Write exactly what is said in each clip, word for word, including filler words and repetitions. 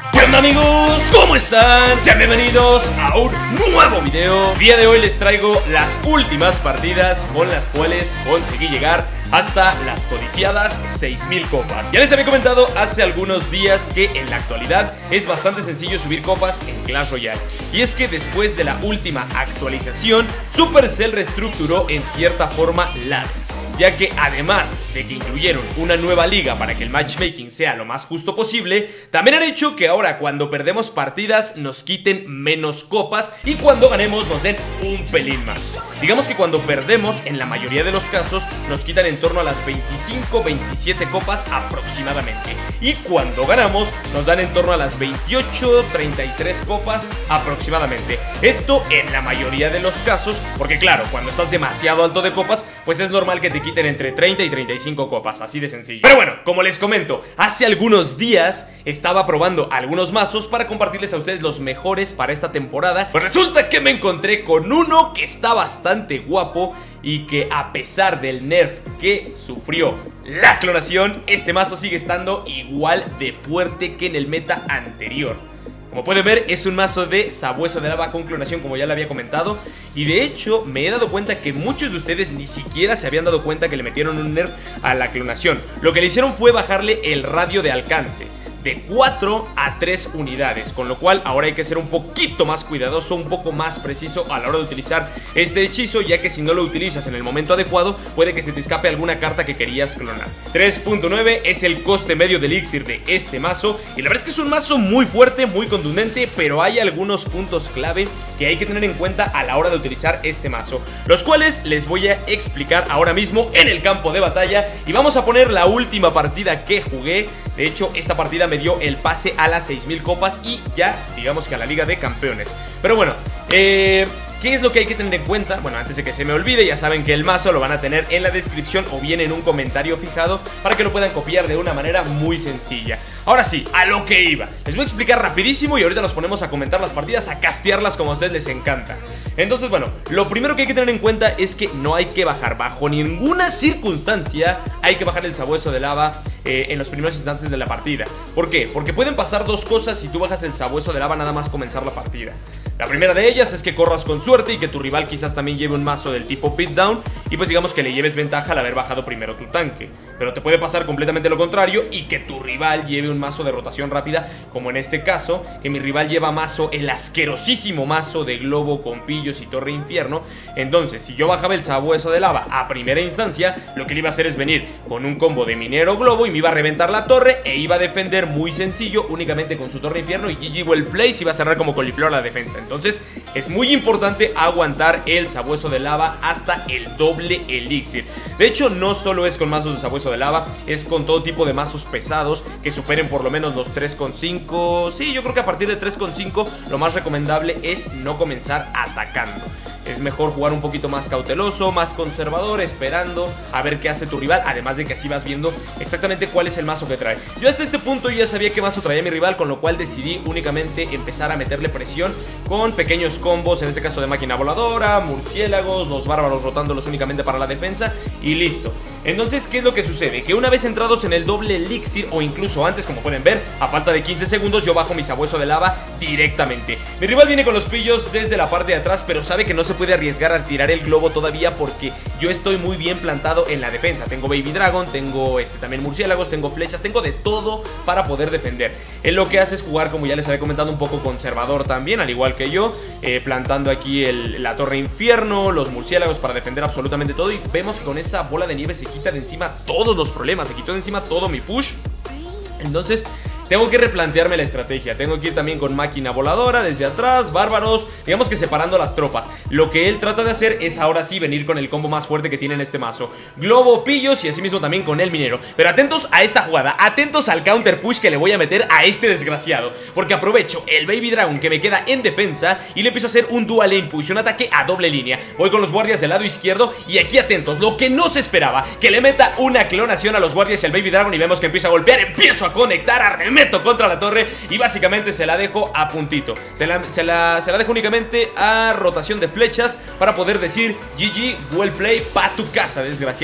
¿Qué onda, amigos? ¿Cómo están? Sean bienvenidos a un nuevo video. El día de hoy les traigo las últimas partidas con las cuales conseguí llegar hasta las codiciadas seis mil copas. Ya les había comentado hace algunos días que en la actualidad es bastante sencillo subir copas en Clash Royale. Y es que después de la última actualización, Supercell reestructuró en cierta forma la... ya que además de que incluyeron una nueva liga para que el matchmaking sea lo más justo posible, también han hecho que ahora cuando perdemos partidas nos quiten menos copas y cuando ganemos nos den un pelín más. Digamos que cuando perdemos, en la mayoría de los casos, nos quitan en torno a las veinticinco veintisiete copas aproximadamente, y cuando ganamos nos dan en torno a las veintiocho treinta y tres copas aproximadamente. Esto en la mayoría de los casos, porque claro, cuando estás demasiado alto de copas, pues es normal que te quiten entre treinta y treinta y cinco copas, así de sencillo. Pero bueno, como les comento, hace algunos días estaba probando algunos mazos para compartirles a ustedes los mejores para esta temporada. Pues resulta que me encontré con uno que está bastante guapo y que a pesar del nerf que sufrió la clonación, este mazo sigue estando igual de fuerte que en el meta anterior. Como pueden ver, es un mazo de Sabueso de Lava con clonación, como ya le había comentado. Y de hecho, me he dado cuenta que muchos de ustedes ni siquiera se habían dado cuenta que le metieron un nerf a la clonación. Lo que le hicieron fue bajarle el radio de alcance de cuatro a tres unidades, con lo cual ahora hay que ser un poquito más cuidadoso, un poco más preciso a la hora de utilizar este hechizo, ya que si no lo utilizas en el momento adecuado, puede que se te escape alguna carta que querías clonar. tres punto nueve es el coste medio del elixir de este mazo, y la verdad es que es un mazo muy fuerte, muy contundente, pero hay algunos puntos clave que hay que tener en cuenta a la hora de utilizar este mazo, los cuales les voy a explicar ahora mismo en el campo de batalla. Y vamos a poner la última partida que jugué. De hecho, esta partida me dio el pase a las seis mil copas y ya, digamos que a la Liga de Campeones. Pero bueno, eh... ¿qué es lo que hay que tener en cuenta? Bueno, antes de que se me olvide, ya saben que el mazo lo van a tener en la descripción o bien en un comentario fijado para que lo puedan copiar de una manera muy sencilla. Ahora sí, a lo que iba. Les voy a explicar rapidísimo y ahorita nos ponemos a comentar las partidas, a castearlas como a ustedes les encanta. Entonces, bueno, lo primero que hay que tener en cuenta es que no hay que bajar bajo ninguna circunstancia. Hay que bajar el Sabueso de Lava eh, en los primeros instantes de la partida. ¿Por qué? Porque pueden pasar dos cosas si tú bajas el Sabueso de Lava nada más comenzar la partida. La primera de ellas es que corras con suerte y que tu rival quizás también lleve un mazo del tipo beatdown y pues digamos que le lleves ventaja al haber bajado primero tu tanque. Pero te puede pasar completamente lo contrario y que tu rival lleve un mazo de rotación rápida, como en este caso, que mi rival lleva mazo, el asquerosísimo mazo de globo con pillos y torre infierno. Entonces, si yo bajaba el Sabueso de Lava a primera instancia, lo que le iba a hacer es venir con un combo de minero globo y me iba a reventar la torre e iba a defender muy sencillo, únicamente con su torre infierno, y G G well play, se iba a cerrar como coliflor la defensa. Entonces, es muy importante aguantar el Sabueso de Lava hasta el doble elixir. De hecho, no solo es con mazos de Sabueso de Lava, es con todo tipo de mazos pesados que superen por lo menos los tres coma cinco. Sí, yo creo que a partir de tres coma cinco lo más recomendable es no comenzar atacando. Es mejor jugar un poquito más cauteloso, más conservador, esperando a ver qué hace tu rival. Además de que así vas viendo exactamente cuál es el mazo que trae. Yo hasta este punto ya sabía qué mazo traía mi rival, con lo cual decidí únicamente empezar a meterle presión con pequeños combos, en este caso de máquina voladora, murciélagos, los bárbaros rotándolos únicamente para la defensa y listo. Entonces, ¿qué es lo que sucede? Que una vez entrados en el doble elixir, o incluso antes, como pueden ver, a falta de quince segundos, yo bajo mi Sabueso de Lava directamente. Mi rival viene con los pillos desde la parte de atrás, pero sabe que no se puede arriesgar a tirar el globo todavía porque yo estoy muy bien plantado en la defensa. Tengo Baby Dragon, tengo este, también murciélagos, tengo flechas, tengo de todo para poder defender. Él lo que hace es jugar, como ya les había comentado, un poco conservador también, al igual que yo, eh, plantando aquí el, la torre infierno, los murciélagos para defender absolutamente todo. Y vemos que con esa bola de nieve se quita de encima todos los problemas, se quitó de encima todo mi push. Entonces tengo que replantearme la estrategia. Tengo que ir también con máquina voladora desde atrás, bárbaros, digamos que separando las tropas. Lo que él trata de hacer es ahora sí venir con el combo más fuerte que tiene en este mazo: globo, pillos y asimismo también con el minero. Pero atentos a esta jugada, atentos al counter push que le voy a meter a este desgraciado, porque aprovecho el Baby Dragon que me queda en defensa y le empiezo a hacer un dual lane push, un ataque a doble línea. Voy con los guardias del lado izquierdo y aquí atentos, lo que no se esperaba, que le meta una clonación a los guardias y al Baby Dragon, y vemos que empieza a golpear, empiezo a conectar, a meto contra la torre y básicamente se la dejo a puntito. Se la, se la, se la dejo únicamente a rotación de flechas para poder decir G G, well play, pa' tu casa, desgraciado.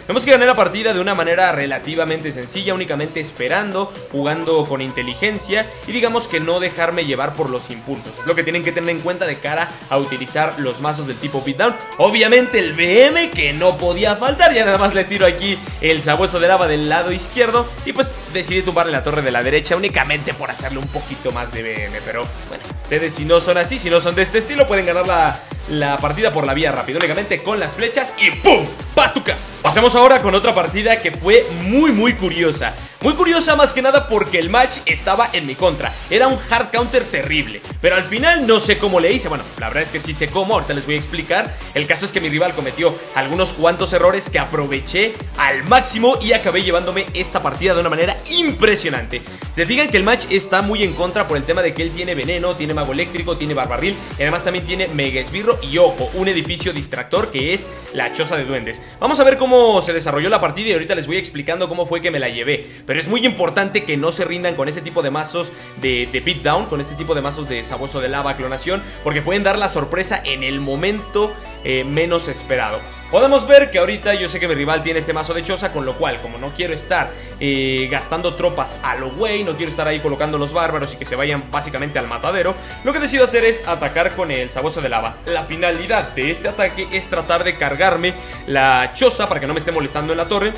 Vemos que gané la partida de una manera relativamente sencilla, únicamente esperando, jugando con inteligencia y digamos que no dejarme llevar por los impulsos. Es lo que tienen que tener en cuenta de cara a utilizar los mazos del tipo beatdown. Obviamente el B M que no podía faltar, ya nada más le tiro aquí el sabueso de lava del lado izquierdo y pues decidí tumbarle la torre de la derecha únicamente por hacerle un poquito más de B M. Pero bueno, ustedes si no son así, si no son de este estilo, pueden ganar la, la partida por la vía rápida, únicamente con las flechas y ¡pum! ¡Pa tu casa! Pasemos ahora con otra partida que fue muy muy curiosa. Muy curiosa más que nada porque el match estaba en mi contra. Era un hard counter terrible, pero al final no sé cómo le hice. Bueno, la verdad es que sí sé cómo, ahorita les voy a explicar. El caso es que mi rival cometió algunos cuantos errores que aproveché al máximo y acabé llevándome esta partida de una manera impresionante. Se fijan que el match está muy en contra por el tema de que él tiene veneno, tiene mago eléctrico, tiene barbarril y además también tiene mega esbirro y ojo, un edificio distractor que es la choza de duendes. Vamos a ver cómo se desarrolló la partida y ahorita les voy explicando cómo fue que me la llevé. Pero es muy importante que no se rindan con este tipo de mazos de, de beatdown, con este tipo de mazos de sabueso de lava, clonación, porque pueden dar la sorpresa en el momento eh, menos esperado. Podemos ver que ahorita yo sé que mi rival tiene este mazo de choza, con lo cual, como no quiero estar eh, gastando tropas a lo güey, no quiero estar ahí colocando los bárbaros y que se vayan básicamente al matadero, lo que decido hacer es atacar con el sabueso de lava. La finalidad de este ataque es tratar de cargarme la choza para que no me esté molestando en la torre,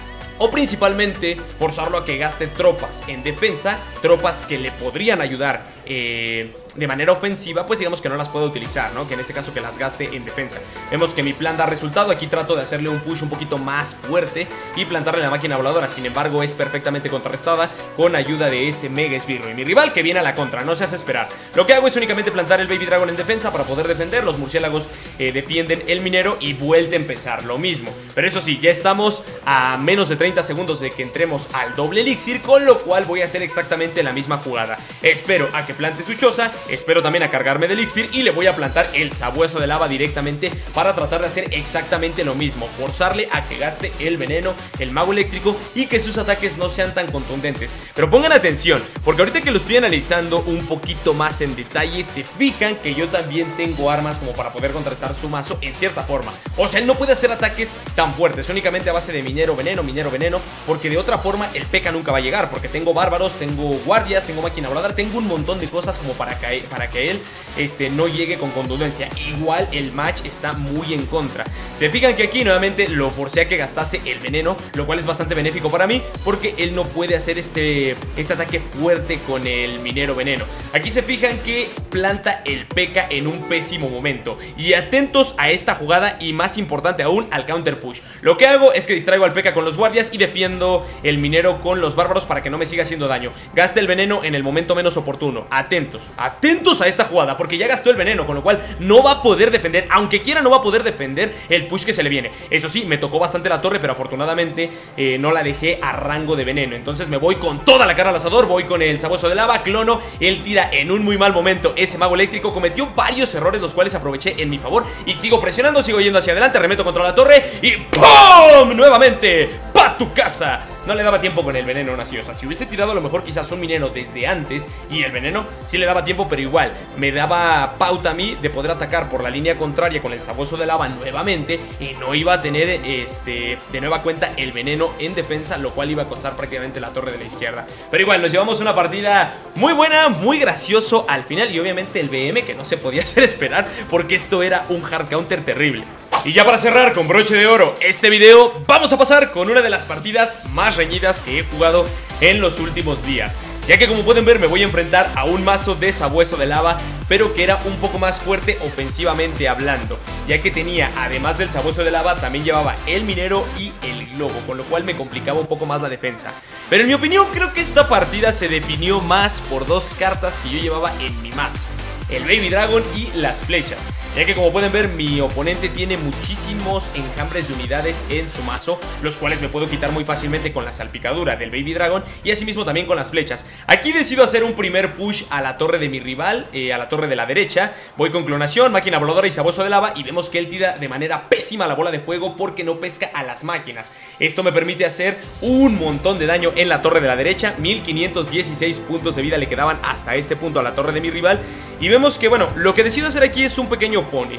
o principalmente forzarlo a que gaste tropas en defensa, tropas que le podrían ayudar eh, de manera ofensiva, pues digamos que no las puedo utilizar, ¿no? Que en este caso que las gaste en defensa. Vemos que mi plan da resultado, aquí trato de hacerle un push un poquito más fuerte y plantarle la máquina voladora, sin embargo es perfectamente contrarrestada con ayuda de ese mega esbirro. Y mi rival que viene a la contra, no se hace esperar. Lo que hago es únicamente plantar el Baby Dragon en defensa para poder defender, los murciélagos eh, defienden el minero y vuelve a empezar lo mismo. Pero eso sí, ya estamos a menos de treinta segundos de que entremos al doble elixir, con lo cual voy a hacer exactamente la misma jugada. Espero a que plante su choza, espero también a cargarme de elixir y le voy a plantar el sabueso de lava directamente para tratar de hacer exactamente lo mismo, forzarle a que gaste el veneno, el mago eléctrico y que sus ataques no sean tan contundentes. Pero pongan atención, porque ahorita que lo estoy analizando un poquito más en detalle, se fijan que yo también tengo armas como para poder contrarrestar su mazo en cierta forma. O sea, él no puede hacer ataques tan fuertes, únicamente a base de minero, veneno, minero, veneno, porque de otra forma el P K nunca va a llegar, porque tengo bárbaros, tengo guardias, tengo máquina voladora, tengo un montón de cosas como para caer, para que él este, no llegue con contundencia. Igual el match está muy en contra. Se fijan que aquí nuevamente lo forcé a que gastase el veneno, lo cual es bastante benéfico para mí, porque él no puede hacer este, este ataque fuerte con el minero veneno. Aquí se fijan que planta el P K en un pésimo momento. Y atentos a esta jugada y más importante aún al counter push. Lo que hago es que distraigo al P K con los guardias y defiendo el minero con los bárbaros para que no me siga haciendo daño. Gaste el veneno en el momento menos oportuno. Atentos, atentos a esta jugada, porque ya gastó el veneno, con lo cual no va a poder defender, aunque quiera no va a poder defender el push que se le viene. Eso sí, me tocó bastante la torre, pero afortunadamente eh, no la dejé a rango de veneno. Entonces me voy con toda la cara al asador, voy con el sabueso de lava, clono, él tira en un muy mal momento ese mago eléctrico, cometió varios errores los cuales aproveché en mi favor y sigo presionando, sigo yendo hacia adelante, remeto contra la torre y ¡pum! Nuevamente, ¡pa tu casa! No le daba tiempo con el veneno aún así. O sea, si hubiese tirado a lo mejor quizás un minero desde antes y el veneno sí le daba tiempo, pero igual me daba pauta a mí de poder atacar por la línea contraria con el sabueso de lava nuevamente y no iba a tener este de nueva cuenta el veneno en defensa, lo cual iba a costar prácticamente la torre de la izquierda. Pero igual nos llevamos una partida muy buena, muy gracioso al final y obviamente el B M que no se podía hacer esperar porque esto era un hard counter terrible. Y ya para cerrar con broche de oro este video, vamos a pasar con una de las partidas más reñidas que he jugado en los últimos días, ya que como pueden ver me voy a enfrentar a un mazo de sabueso de lava, pero que era un poco más fuerte ofensivamente hablando, ya que tenía, además del sabueso de lava, también llevaba el minero y el globo, con lo cual me complicaba un poco más la defensa. Pero en mi opinión creo que esta partida se definió más por dos cartas que yo llevaba en mi mazo, el Baby Dragon y las flechas, ya que como pueden ver mi oponente tiene muchísimos enjambres de unidades en su mazo, los cuales me puedo quitar muy fácilmente con la salpicadura del Baby Dragon y asimismo también con las flechas. Aquí decido hacer un primer push a la torre de mi rival, eh, a la torre de la derecha. Voy con clonación, máquina voladora y sabueso de lava y vemos que él tira de manera pésima la bola de fuego porque no pesca a las máquinas. Esto me permite hacer un montón de daño en la torre de la derecha, mil quinientos dieciséis puntos de vida le quedaban hasta este punto a la torre de mi rival. Y vemos que bueno, lo que decido hacer aquí es un pequeño punish.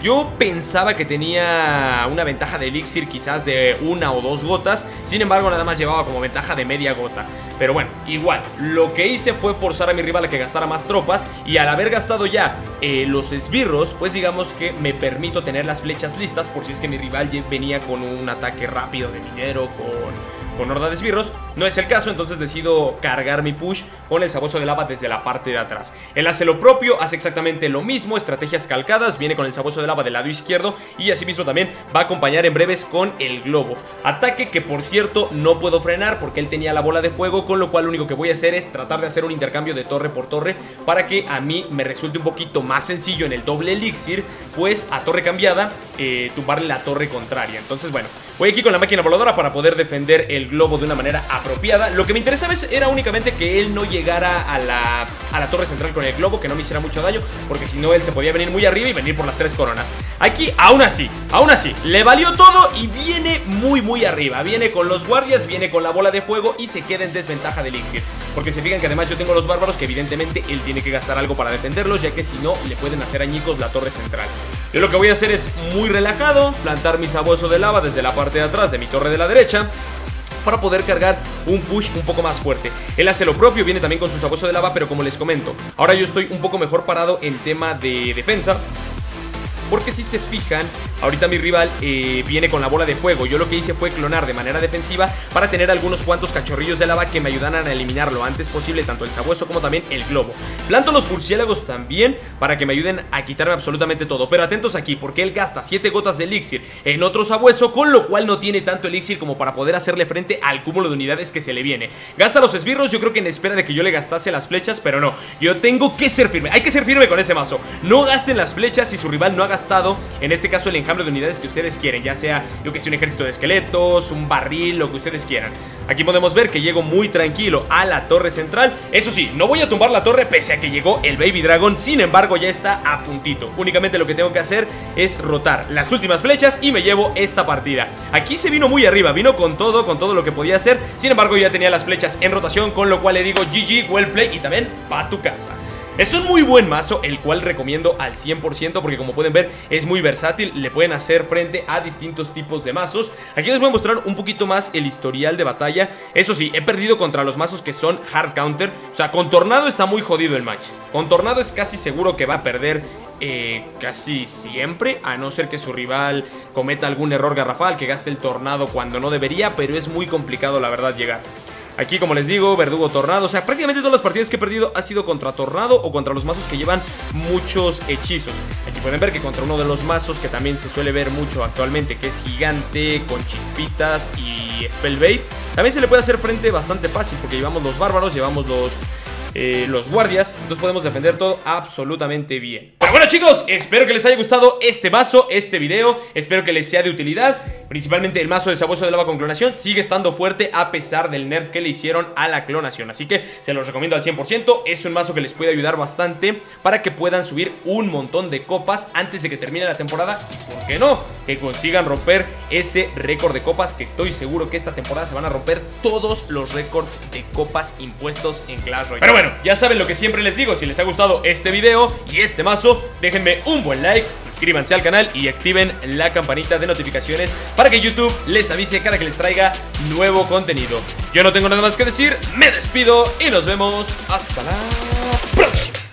Yo pensaba que tenía una ventaja de elixir quizás de una o dos gotas. Sin embargo, nada más llevaba como ventaja de media gota. Pero bueno, igual, lo que hice fue forzar a mi rival a que gastara más tropas. Y al haber gastado ya eh, los esbirros, pues digamos que me permito tener las flechas listas por si es que mi rival venía con un ataque rápido de minero, con... con horda de esbirros. No es el caso, entonces decido cargar mi push con el sabueso de lava desde la parte de atrás. Él hace lo propio, hace exactamente lo mismo, estrategias calcadas, viene con el sabueso de lava del lado izquierdo y asimismo también va a acompañar en breves con el globo. Ataque que por cierto no puedo frenar porque él tenía la bola de fuego, con lo cual lo único que voy a hacer es tratar de hacer un intercambio de torre por torre para que a mí me resulte un poquito más sencillo en el doble elixir, pues a torre cambiada eh, tumbarle la torre contraria. Entonces bueno, voy aquí con la máquina voladora para poder defender el globo de una manera apropiada. Lo que me interesaba era únicamente que él no llegara a la, a la torre central con el globo, que no me hiciera mucho daño, porque si no él se podía venir muy arriba y venir por las tres coronas. Aquí aún así, aún así, le valió todo y viene muy muy arriba. Viene con los guardias, viene con la bola de fuego y se queda en desventaja de elixir, porque se fijan que además yo tengo los bárbaros que evidentemente él tiene que gastar algo para defenderlos, ya que si no le pueden hacer añicos la torre central. Yo lo que voy a hacer es muy relajado, plantar mi sabueso de lava desde la parte de atrás de mi torre de la derecha para poder cargar un push un poco más fuerte. Él hace lo propio, viene también con su sabueso de lava, pero como les comento, ahora yo estoy un poco mejor parado en tema de defensa, porque si se fijan, ahorita mi rival eh, viene con la bola de fuego. Yo lo que hice fue clonar de manera defensiva para tener algunos cuantos cachorrillos de lava que me ayudaran a eliminar lo antes posible tanto el sabueso como también el globo. Planto los murciélagos también para que me ayuden a quitarme absolutamente todo. Pero atentos aquí, porque él gasta siete gotas de elixir en otro sabueso, con lo cual no tiene tanto elixir como para poder hacerle frente al cúmulo de unidades que se le viene. Gasta los esbirros, yo creo que en espera de que yo le gastase las flechas, pero no. Yo tengo que ser firme, hay que ser firme con ese mazo. No gasten las flechas si su rival no ha gastado, en este caso, el enjambre de unidades que ustedes quieren, ya sea, yo que sé, un ejército de esqueletos, un barril, lo que ustedes quieran. Aquí podemos ver que llego muy tranquilo a la torre central. Eso sí, no voy a tumbar la torre pese a que llegó el Baby Dragon. Sin embargo, ya está a puntito. Únicamente lo que tengo que hacer es rotar las últimas flechas y me llevo esta partida. Aquí se vino muy arriba, vino con todo, con todo lo que podía hacer. Sin embargo, ya tenía las flechas en rotación, con lo cual le digo G G, well play y también pa' tu casa. Es un muy buen mazo, el cual recomiendo al cien por ciento porque como pueden ver es muy versátil, le pueden hacer frente a distintos tipos de mazos. Aquí les voy a mostrar un poquito más el historial de batalla. Eso sí, he perdido contra los mazos que son hard counter. O sea, con Tornado está muy jodido el match. Con Tornado es casi seguro que va a perder eh, casi siempre, a no ser que su rival cometa algún error garrafal, que gaste el Tornado cuando no debería, pero es muy complicado la verdad llegar. Aquí, como les digo, Verdugo Tornado. O sea, prácticamente todas las partidas que he perdido ha sido contra Tornado o contra los mazos que llevan muchos hechizos. Aquí pueden ver que contra uno de los mazos que también se suele ver mucho actualmente, que es Gigante con Chispitas y Spellbait, también se le puede hacer frente bastante fácil porque llevamos los bárbaros, llevamos los... Eh, los guardias, entonces podemos defender todo absolutamente bien. Pero bueno chicos, espero que les haya gustado este mazo, este video, espero que les sea de utilidad. Principalmente el mazo de sabueso de lava con clonación sigue estando fuerte a pesar del nerf que le hicieron a la clonación, así que se los recomiendo al cien por ciento. Es un mazo que les puede ayudar bastante para que puedan subir un montón de copas antes de que termine la temporada y, ¿por qué no?, que consigan romper ese récord de copas, que estoy seguro que esta temporada se van a romper todos los récords de copas impuestos en Clash Royale. Pero bueno, Bueno, ya saben lo que siempre les digo, si les ha gustado este video y este mazo, déjenme un buen like, suscríbanse al canal y activen la campanita de notificaciones para que YouTube les avise cada que les traiga nuevo contenido. Yo no tengo nada más que decir, me despido y nos vemos hasta la próxima.